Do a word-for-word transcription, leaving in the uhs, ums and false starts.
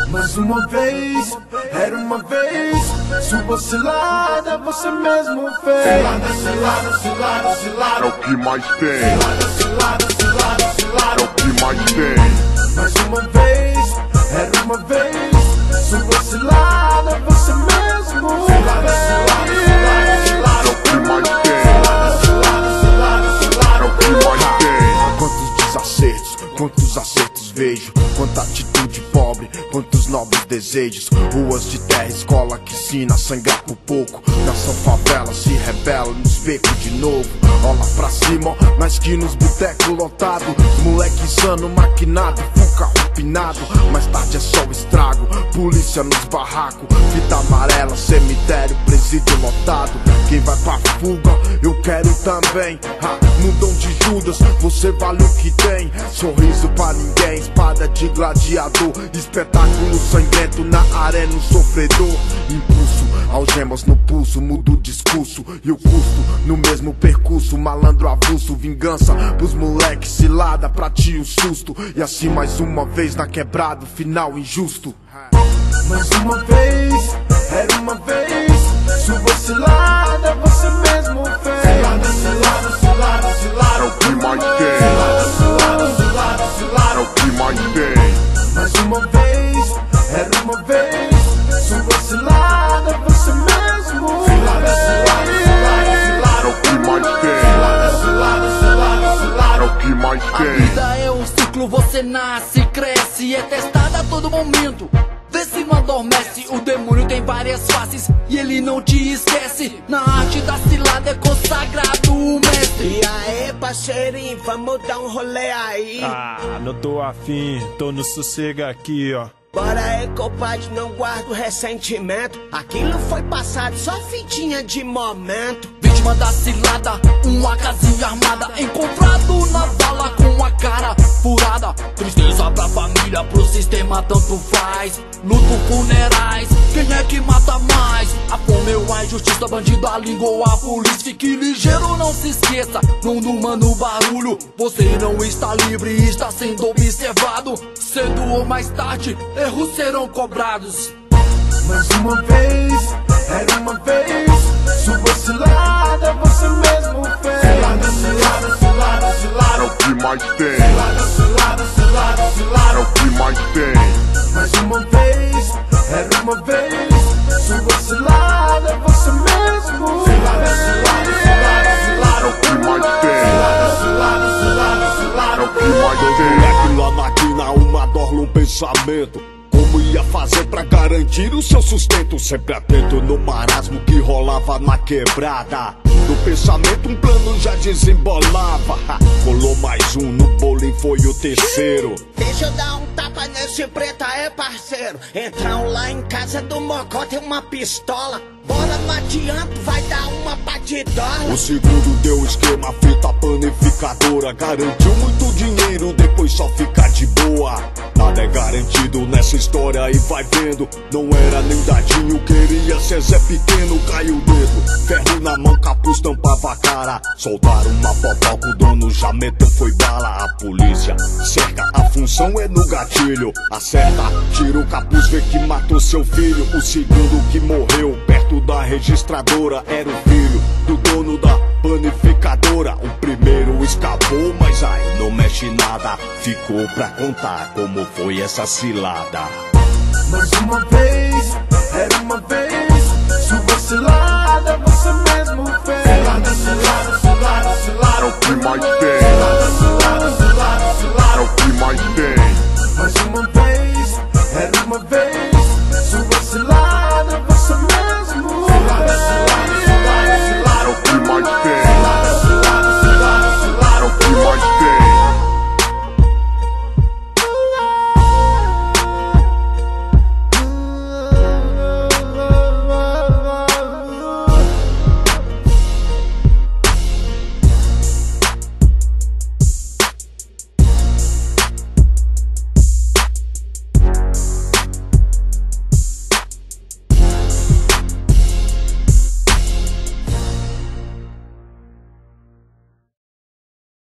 Mais uma vez, era uma vez, sua cilada você mesmo fez. Cilada, cilada, cilada, cilada, É o que mais tem. cilada, cilada, cilada, cilada, É o que mais tem. mais uma vez, era uma vez, sua cilada você mesmo fez. Cilada, cilada, cilada, cilada, É o que mais tem. cilada, cilada, cilada, cilada, É o que mais tem. Quantos desacertos, quantos acertos vejo. Quanta atitude pobre, quantos nobres desejos. Ruas de terra, escola que ensina a sangrar por pouco. Nação favela se rebela nos becos de novo. Rola pra cima, mais que nos botecos lotados. Moleque insano, maquinado, fuca rupinado. Mais tarde é só o estrago, polícia nos barracos. Fita amarela, cemitério, presídio lotado. Quem vai pra fuga, eu quero também. Ha, no dom de Judas, você vale o que tem. Sorriso pra ninguém, espada de gladiador. Espetáculo sangrento na arena, um sofredor. Impulso, algemas no pulso, muda o discurso. E o custo, no mesmo percurso. Malandro avulso, vingança pros moleques, cilada pra ti o susto. E assim mais uma vez na quebrada, final injusto. mais uma vez, era uma vez, sua cilada você mesmo fez. Cilada, cilada, cilada, cilada, É o que mais tem. cilada, cilada, cilada, É cilada, o que mais tem. mais uma vez, era uma vez, sua cilada você mesmo fez. Cilada, cilada, cilada, cilada, É o que mais tem. cilada, cilada, cilada, cilada, É o que mais A tem. vida é um ciclo, você nasce, cresce, é testada a todo momento. Vê se não adormece, o demônio tem várias faces e ele não te esquece. Na arte da cilada é consagrado o mestre. E aí, parceirinho, vamos dar um rolê aí. Ah, não tô afim, tô no sossego aqui, ó. Bora aí, compadre, não guardo ressentimento. Aquilo foi passado, só fitinha de momento. Vítima da cilada, uma casinha armada, encontrado na vala com a cara furada. Tristeza pra família, pro sistema tanto faz. Luto funerais, quem é que mata mais? A fome ou a injustiça, bandido, a língua ou a polícia. Fique ligeiro, não se esqueça, não durma no barulho. Você não está livre, está sendo observado. Cedo ou mais tarde, erros serão cobrados. mais uma vez, era uma vez, sua cilada você mesmo fez. Cilada, cilada, cilada, É cilada, o que mais tem. cilada, cilada, cilada, É cilada, o que mais tem. mais uma vez, era uma vez, sua cilada você mesmo. Cilada, cilada, cilada, É cilada, o que mais tem. cilada, cilada, cilada, É cilada, o que mais tem. Moleque lá na quina, uma dorla, um pensamento. Como ia fazer pra garantir o seu sustento? Sempre atento no marasmo que rolava na quebrada. No pensamento um plano já desembolava. Ha, colou mais um no bowling, foi o terceiro. Deixa eu dar um tapa nesse preto aí, parceiro. Entram lá em casa do Mocó, tem uma pistola. Bora, não adianta, vai dar uma batidora. O segundo deu esquema, fita panificadora. Garantiu muito dinheiro, depois só fica de boa. Nada é garantido nessa história e vai vendo. Não era nem dadinho, queria ser Zé Pequeno. Caiu o dedo, ferro na mão, capuz tampava a cara. Soltaram uma popoca, o dono já meteu, foi bala. A polícia cerca, a função é no gatilho. Acerta, tira o capuz, vê que matou seu filho. O segundo que morreu perto da registradora era o filho do dono da panificadora. O primeiro escapou, mas aí não mexe nada. Ficou pra contar como foi essa cilada. mais uma vez, era uma vez, sua cilada você mesmo fez. Cilada, cilada, cilada, cilada, É o que mais tem. cilada, cilada, cilada, cilada, É o que mais tem.